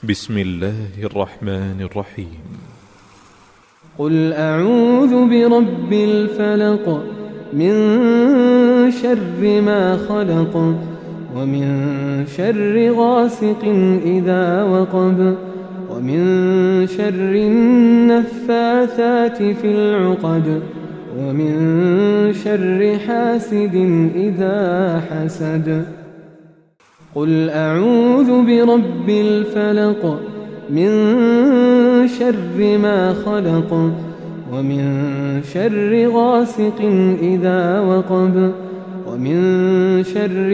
بسم الله الرحمن الرحيم. قل أعوذ برب الفلق من شر ما خلق ومن شر غاسق إذا وقب ومن شر النفاثات في العقد ومن شر حاسد إذا حسد. قل أعوذ برب الفلق من شر ما خلق ومن شر غاسق إذا وقب ومن شر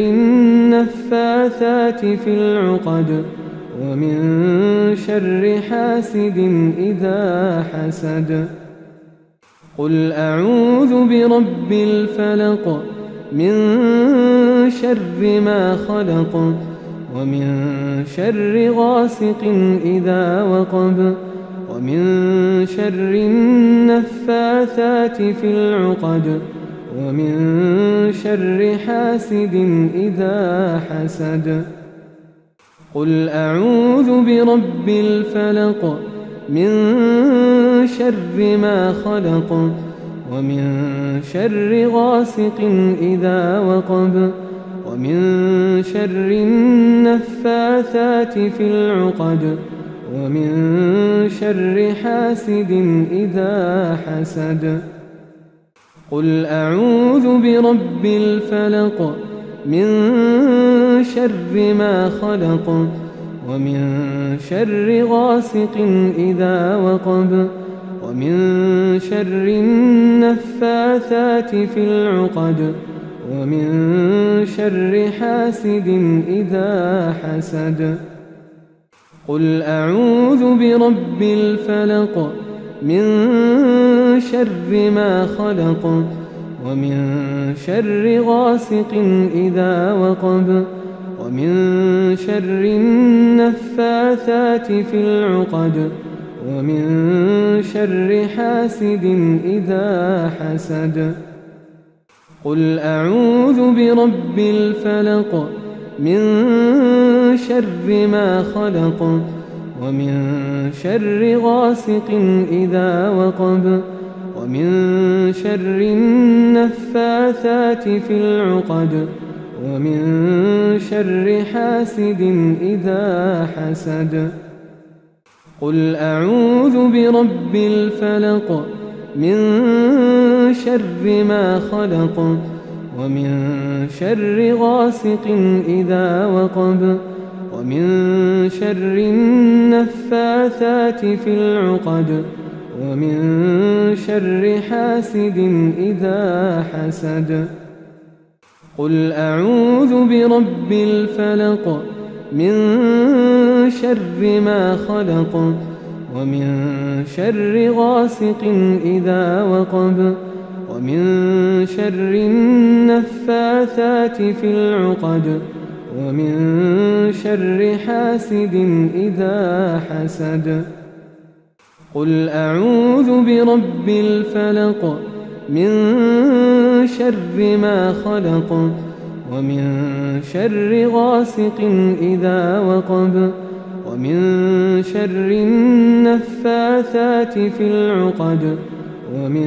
النفاثات في العقد ومن شر حاسد إذا حسد. قل أعوذ برب الفلق من شر ما خلق ومن شر غاسق إذا وقب ومن شر النفاثات في العقد ومن شر حاسد إذا حسد. قل أعوذ برب الفلق من شر ما خلق ومن شر غاسق إذا وقب ومن شر النفاثات في العقد ومن شر حاسد إذا حسد. قل أعوذ برب الفلق من شر ما خلق ومن شر غاسق إذا وقب ومن شر النفاثات في العقد ومن شر حاسد إذا حسد. قل أعوذ برب الفلق من شر ما خلق ومن شر غاسق إذا وقب ومن شر النفاثات في العقد ومن شر حاسد إذا حسد. قل أعوذ برب الفلق من شر ما خلق ومن شر غاسق إذا وقب ومن شر النفاثات في العقد ومن شر حاسد إذا حسد. قل أعوذ برب الفلق من شر ما خلق ومن شر غاسق إذا وقب ومن شر النفاثات في العقد ومن شر حاسد إذا حسد. قل أعوذ برب الفلق من شر ما خلق ومن شر غاسق إذا وقب ومن شر النفاثات في العقد ومن شر حاسد إذا حسد. قل أعوذ برب الفلق من شر ما خلق ومن شر غاسق إذا وقب ومن شر النفاثات في العقد ومن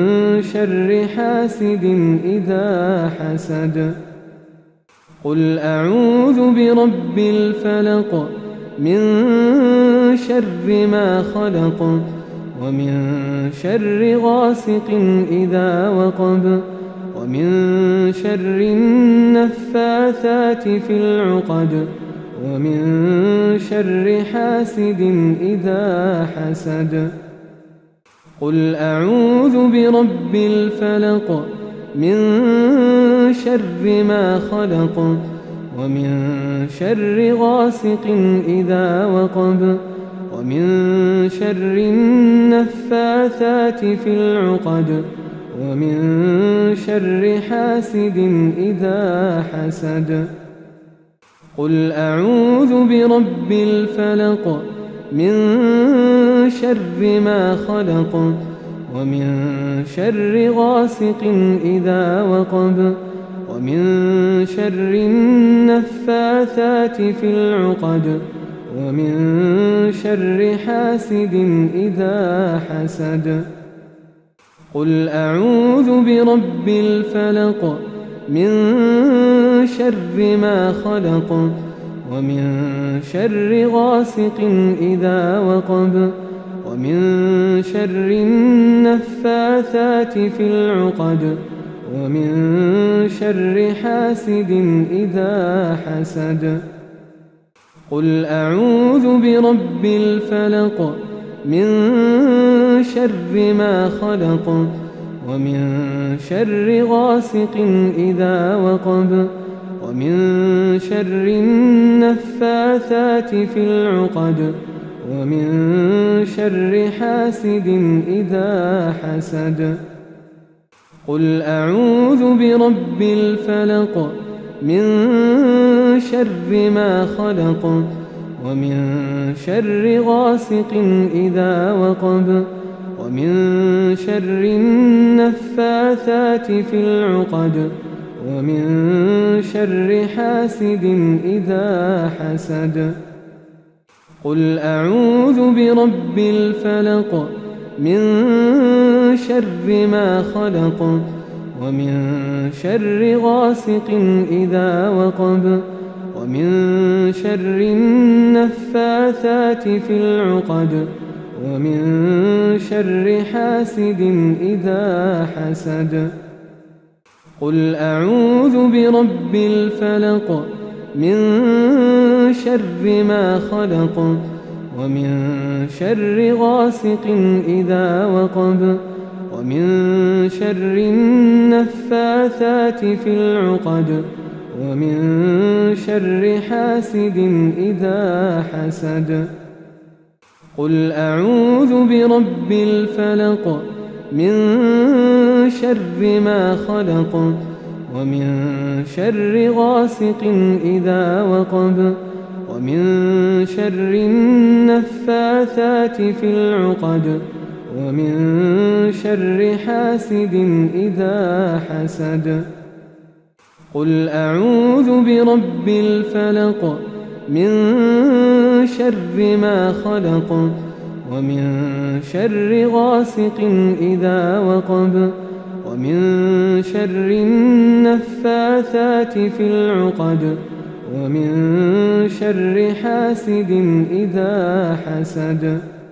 شر حاسد إذا حسد. قل أعوذ برب الفلق من شر ما خلق ومن شر غاسق إذا وقب ومن شر النفاثات في العقد ومن شر حاسد إذا حسد. قل أعوذ برب الفلق من شر ما خلق ومن شر غاسق إذا وقب ومن شر النفاثات في العقد ومن شر حاسد إذا حسد. قل أعوذ برب الفلق من شر ما خلق ومن شر غاسق إذا وقب ومن شر النفاثات في العقد ومن شر حاسد إذا حسد. قل أعوذ برب الفلق من شر ما خلق ومن شر غاسق إذا وقب ومن شر النفاثات في العقد ومن شر حاسد إذا حسد. قل أعوذ برب الفلق من شر ما خلق ومن شر غاسق إذا وقب ومن شر النفاثات في العقد ومن شر حاسد إذا حسد. قل أعوذ برب الفلق من شر ما خلق ومن شر غاسق إذا وقب ومن شر النفاثات في العقد ومن شر حاسد إذا حسد. قل أعوذ برب الفلق من شر ما خلق ومن شر غاسق إذا وقب ومن شر النفاثات في العقد ومن شر حاسد إذا حسد. قل أعوذ برب الفلق من شر ما خلق ومن شر غاسق إذا وقب ومن شر النفاثات في العقد ومن شر حاسد إذا حسد. قل أعوذ برب الفلق من شر ما خلق ومن شر غاسق إذا وقب ومن شر النفاثات في العقد ومن شر حاسد إذا حسد. قل أعوذ برب الفلق من شر ما خلق ومن شر غاسق إذا وقب ومن شر النفاثات في العقد ومن شر حاسد إذا حسد. قل أعوذ برب الفلق من شر ما خلق ومن شر غاسق إذا وقب ومن شر النفاثات في العقد ومن شر حاسد إذا حسد. قل أعوذ برب الفلق من شر ما خلق ومن شر غاسق إذا وقب ومن شر النفاثات في العقد ومن شر حاسد إذا حسد.